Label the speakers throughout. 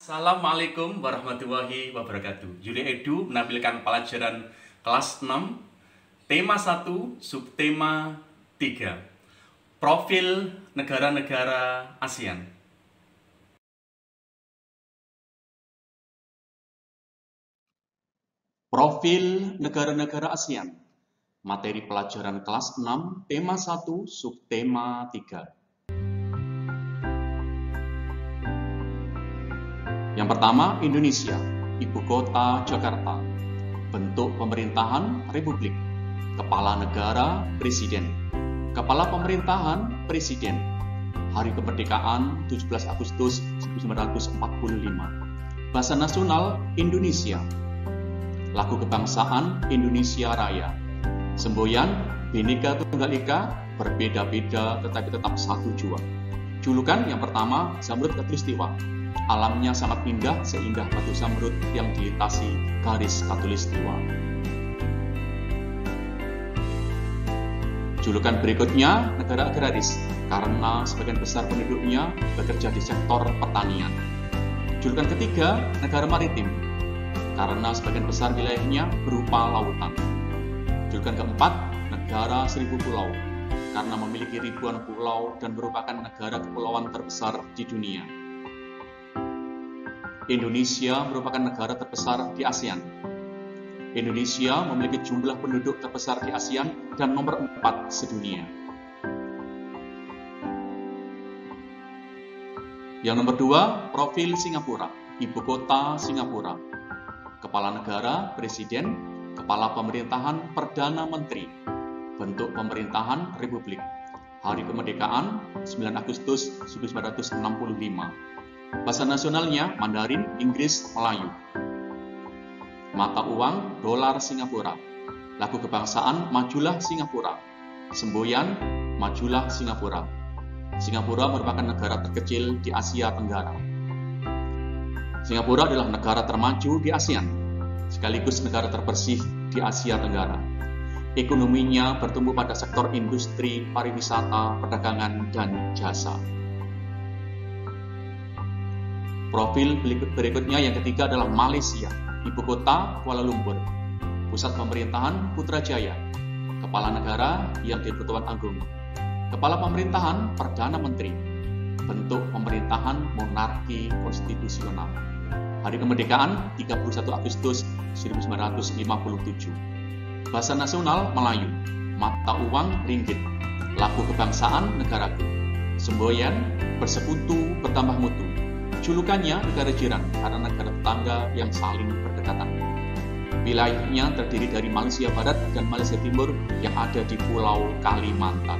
Speaker 1: Assalamualaikum warahmatullahi wabarakatuh. Yuli Edu menampilkan pelajaran kelas 6, tema 1, subtema 3. Profil negara-negara ASEAN. Profil negara-negara ASEAN. Materi pelajaran kelas 6, tema 1, subtema 3. Yang pertama, Indonesia, ibu kota Jakarta, bentuk pemerintahan Republik, kepala negara Presiden, kepala pemerintahan Presiden, hari kemerdekaan 17 Agustus 1945, bahasa nasional Indonesia, lagu kebangsaan Indonesia Raya, semboyan Bhinneka Tunggal Ika, berbeda-beda tetapi tetap satu jua. Julukan yang pertama, Zamrud Khatulistiwa. Alamnya sangat indah, seindah batu zamrud yang dilintasi garis khatulistiwa. Julukan berikutnya, negara agraris, karena sebagian besar penduduknya bekerja di sektor pertanian. Julukan ketiga, negara maritim, karena sebagian besar wilayahnya berupa lautan. Julukan keempat, negara seribu pulau, karena memiliki ribuan pulau dan merupakan negara kepulauan terbesar di dunia. Indonesia merupakan negara terbesar di ASEAN. Indonesia memiliki jumlah penduduk terbesar di ASEAN dan nomor 4 sedunia. Yang nomor 2, profil Singapura, ibu kota Singapura, kepala negara Presiden, kepala pemerintahan Perdana Menteri, bentuk pemerintahan Republik, hari kemerdekaan 9 Agustus 1945. Bahasa nasionalnya Mandarin, Inggris, Melayu. Mata uang dolar Singapura. Lagu kebangsaan Majulah Singapura. Semboyan Majulah Singapura. Singapura merupakan negara terkecil di Asia Tenggara. Singapura adalah negara termaju di ASEAN, sekaligus negara terbersih di Asia Tenggara. Ekonominya bertumbuh pada sektor industri, pariwisata, perdagangan, dan jasa. Profil berikutnya yang ketiga adalah Malaysia, ibu kota Kuala Lumpur, pusat pemerintahan Putrajaya, kepala negara yang di-Pertuan Agung, kepala pemerintahan Perdana Menteri, bentuk pemerintahan monarki konstitusional, hari kemerdekaan 31 Agustus 1957, bahasa nasional Melayu, mata uang ringgit, lagu kebangsaan negaraku, semboyan bersekutu bertambah mutu. Julukannya negara jiran karena negara tetangga yang saling berdekatan. Wilayahnya terdiri dari Malaysia Barat dan Malaysia Timur yang ada di Pulau Kalimantan.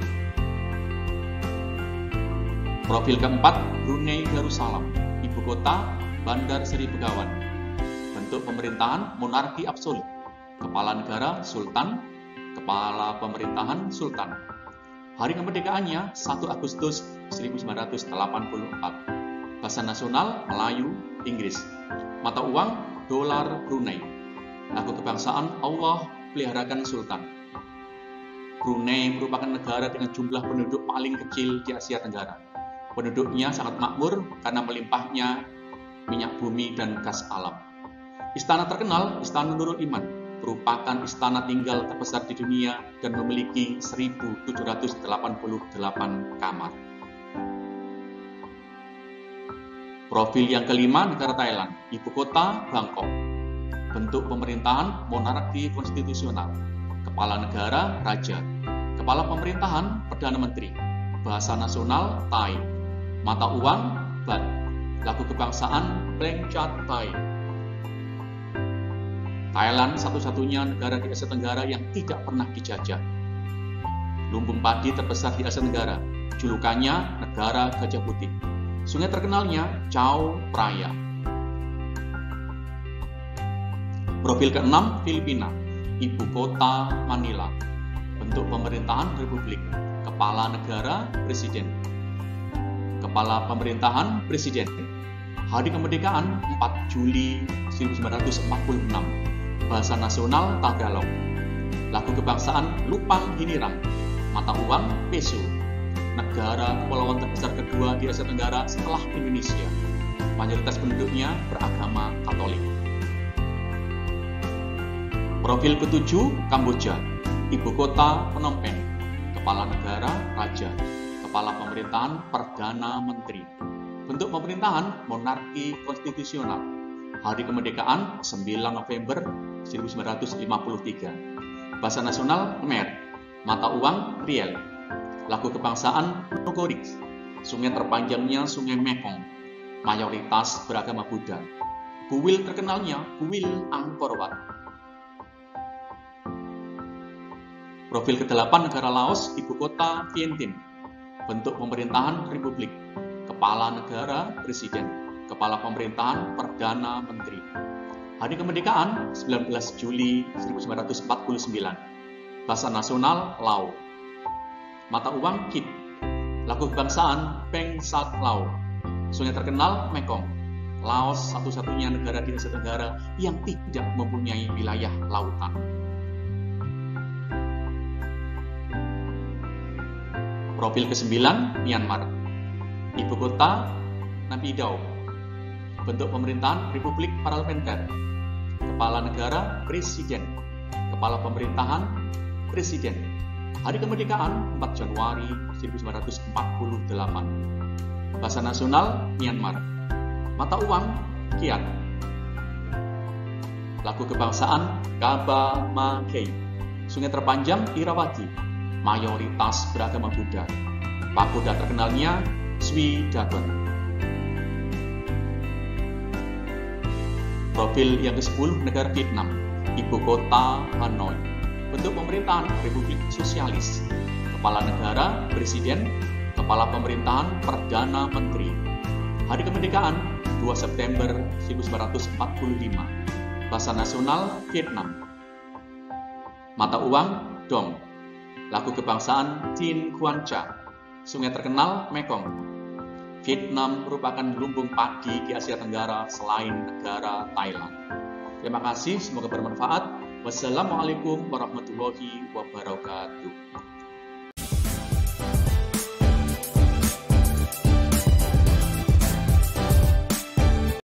Speaker 1: Profil keempat, Brunei Darussalam, ibu kota Bandar Seri Begawan, bentuk pemerintahan monarki absolut, kepala negara Sultan, kepala pemerintahan Sultan. Hari kemerdekaannya 1 Agustus 1984. Bahasa nasional Melayu, Inggris. Mata uang dolar Brunei. Lagu kebangsaan Allah peliharakan Sultan. Brunei merupakan negara dengan jumlah penduduk paling kecil di Asia Tenggara. Penduduknya sangat makmur karena melimpahnya minyak bumi dan gas alam. Istana terkenal, Istana Nurul Iman, merupakan istana tinggal terbesar di dunia dan memiliki 1.788 kamar. Profil yang kelima, negara Thailand, ibu kota Bangkok, bentuk pemerintahan monarki konstitusional, kepala negara raja, kepala pemerintahan Perdana Menteri, bahasa nasional Thai, mata uang baht, lagu kebangsaan Prem Chand Thai. Thailand satu-satunya negara di Asia Tenggara yang tidak pernah dijajah. Lumbung padi terbesar di Asia Tenggara, julukannya negara gajah putih. Sungai terkenalnya Chao Phraya. Profil keenam, Filipina, ibu kota Manila, bentuk pemerintahan Republik, kepala negara Presiden, kepala pemerintahan Presiden, hari kemerdekaan 4 Juli 1946, bahasa nasional Tagalog, lagu kebangsaan Lupang Hinirang, mata uang peso, negara kepulauan terbesar kedua di Asia Tenggara setelah Indonesia. Mayoritas penduduknya beragama Katolik. Profil ketujuh, Kamboja. Ibu kota Phnom Penh. Kepala negara, raja. Kepala pemerintahan, perdana menteri. Bentuk pemerintahan, monarki konstitusional. Hari kemerdekaan 9 November 1953. Bahasa nasional, Khmer. Mata uang, riel. Lagu kebangsaan, Nogorik. Sungai terpanjangnya Sungai Mekong. Mayoritas beragama Buddha. Kuil terkenalnya Kuil Angkor Wat. Profil ke-8, negara Laos, ibu kota Vientiane. Bentuk pemerintahan republik. Kepala negara, presiden. Kepala pemerintahan, perdana menteri. Hari kemerdekaan 19 Juli 1949. Bahasa nasional Lao. Mata uang Kip. Lagu kebangsaan Peng Sat Lao. Sungai terkenal Mekong. Laos satu-satunya negara di Asia Tenggara yang tidak mempunyai wilayah lautan. Profil ke-9, Myanmar. Ibu kota Naypyidaw. Bentuk pemerintahan republik parlementer. Kepala negara, presiden. Kepala pemerintahan, presiden. Hari kemerdekaan 4 Januari 1948. Bahasa nasional Myanmar. Mata uang Kyat. Lagu kebangsaan Kaba Ma Kei. Sungai terpanjang Irrawaddy. Mayoritas beragama Buddha. Pagoda terkenalnya Swi Dagon. Profil yang ke-10, negara Vietnam. Ibu kota Hanoi. Bentuk pemerintahan Republik Sosialis. Kepala negara, presiden. Kepala pemerintahan, perdana menteri. Hari kemerdekaan 2 September 1945. Bahasa nasional Vietnam. Mata uang Dong. Lagu kebangsaan Tin Quan Cha. Sungai terkenal Mekong. Vietnam merupakan lumbung padi di Asia Tenggara selain negara Thailand. Terima kasih, semoga bermanfaat. Wassalamualaikum warahmatullahi wabarakatuh.